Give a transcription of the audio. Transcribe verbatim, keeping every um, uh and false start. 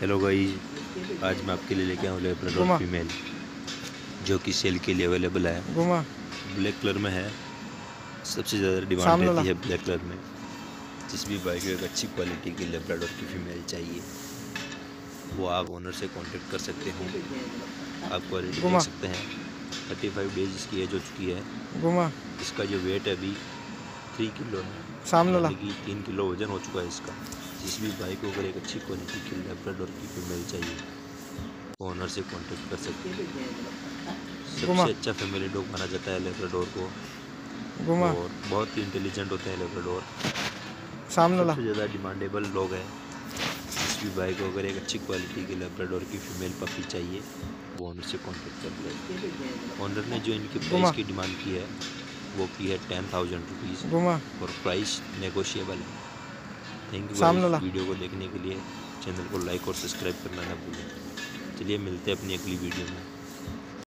Hello guys, आज मैं आपके लिए लेके आया हूँ लेब्राडोर फीमेल जो कि सेल के लिए अवेलेबल है। ब्लैक कलर में है, सबसे ज़्यादा डिमांड रहती है ब्लैक कलर में। जिस भी भाई को एक अच्छी क्वालिटी की लेब्राडोर की फीमेल चाहिए वो आप ओनर से कांटेक्ट कर सकते हो। आप क्वालिटी देख सकते हैं। पैंतीस डेज इसकी एज हो चुकी है। इसका जो वेट है अभी थ्री किलो है, यानी कि तीन किलो वजन हो चुका है इसका। जिस भी भाई को अगर एक अच्छी क्वालिटी की लेब्राडोर की फीमेल चाहिए वो ओनर से कांटेक्ट कर सकते हैं। सबसे अच्छा फैमिली डॉग माना जाता है लेब्राडोर को, और बहुत ही इंटेलिजेंट होते हैं लेब्राडोर। सबसे ज़्यादा डिमांडेबल डॉग है। जिस भी भाई को अगर एक अच्छी क्वालिटी की लेब्राडोर की फीमेल पपी चाहिए वो ओनर से कांटेक्ट कर ले। ओनर ने जो इनकी प्राइस की डिमांड की है वो की है टेन थाउजेंड रुपीज़, और प्राइस नेगोशिएबल है। थैंक यू गाइस, वीडियो को देखने के लिए। चैनल को लाइक और सब्सक्राइब करना ना भूलें। चलिए मिलते हैं अपनी अगली वीडियो में।